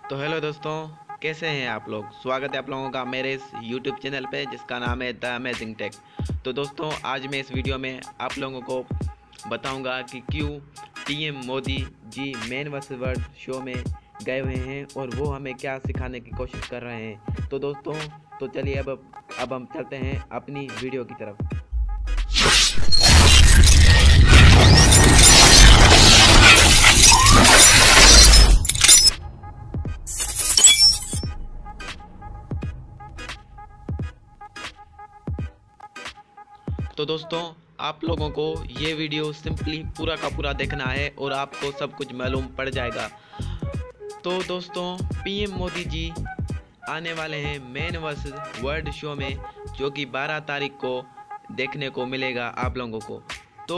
तो हेलो दोस्तों, कैसे हैं आप लोग। स्वागत है आप लोगों का मेरे इस यूट्यूब चैनल पे जिसका नाम है द अमेजिंग टेक। तो दोस्तों, आज मैं इस वीडियो में आप लोगों को बताऊंगा कि क्यों PM Modi ji man versus world show में गए हुए हैं और वो हमें क्या सिखाने की कोशिश कर रहे हैं। तो दोस्तों, तो चलिए अब हम चलते हैं अपनी वीडियो की तरफ। तो दोस्तों, आप लोगों को ये वीडियो सिंपली पूरा का पूरा देखना है और आपको सब कुछ मालूम पड़ जाएगा। तो दोस्तों, पीएम मोदी जी आने वाले हैं मैन वर्सेस वर्ल्ड शो में, जो कि 12 तारीख को देखने को मिलेगा आप लोगों को। तो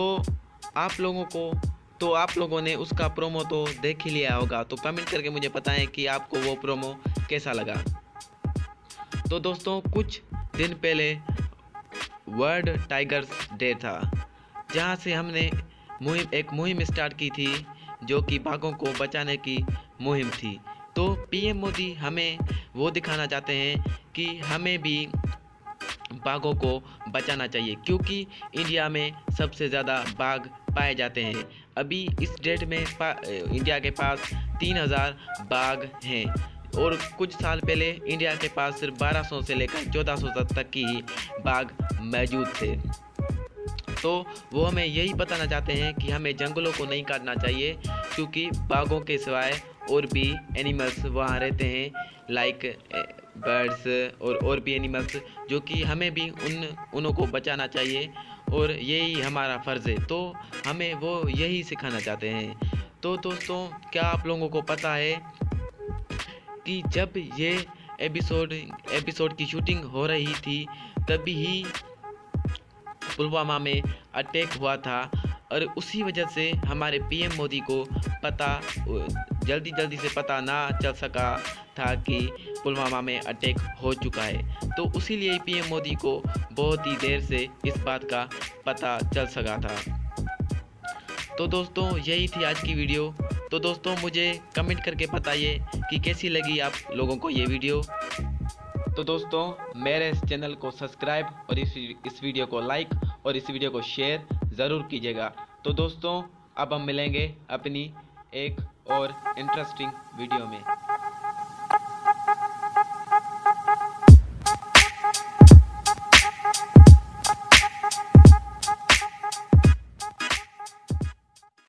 आप लोगों ने उसका प्रोमो तो देख ही लिया होगा। तो कमेंट करके मुझे बताएं कि आपको वो प्रोमो कैसा लगा। तो दोस्तों, कुछ दिन पहले वर्ल्ड टाइगर्स डे था, जहां से हमने एक मुहिम स्टार्ट की थी, जो कि बाघों को बचाने की मुहिम थी। तो पीएम मोदी हमें वो दिखाना चाहते हैं कि हमें भी बाघों को बचाना चाहिए, क्योंकि इंडिया में सबसे ज़्यादा बाघ पाए जाते हैं। अभी इस डेट में इंडिया के पास 3000 बाघ हैं और कुछ साल पहले इंडिया के पास सिर्फ 1200 से लेकर 1400 तक की ही बाघ मौजूद थे। तो वो हमें यही बताना चाहते हैं कि हमें जंगलों को नहीं काटना चाहिए, क्योंकि बाघों के सिवाय और भी एनिमल्स वहाँ रहते हैं, लाइक बर्ड्स और भी एनिमल्स, जो कि हमें भी उन्हों को बचाना चाहिए और यही हमारा फ़र्ज़ है। तो हमें वो यही सिखाना चाहते हैं। तो दोस्तों, क्या आप लोगों को पता है कि जब ये एपिसोड की शूटिंग हो रही थी, तभी ही पुलवामा में अटैक हुआ था और उसी वजह से हमारे पीएम मोदी को जल्दी से पता ना चल सका था कि पुलवामा में अटैक हो चुका है। तो उसीलिए पीएम मोदी को बहुत ही देर से इस बात का पता चल सका था। तो दोस्तों, यही थी आज की वीडियो। तो दोस्तों, मुझे कमेंट करके बताइए कि कैसी लगी आप लोगों को ये वीडियो। तो दोस्तों, मेरे इस चैनल को सब्सक्राइब और इस वीडियो को लाइक और इस वीडियो को शेयर ज़रूर कीजिएगा। तो दोस्तों, अब हम मिलेंगे अपनी एक और इंटरेस्टिंग वीडियो में।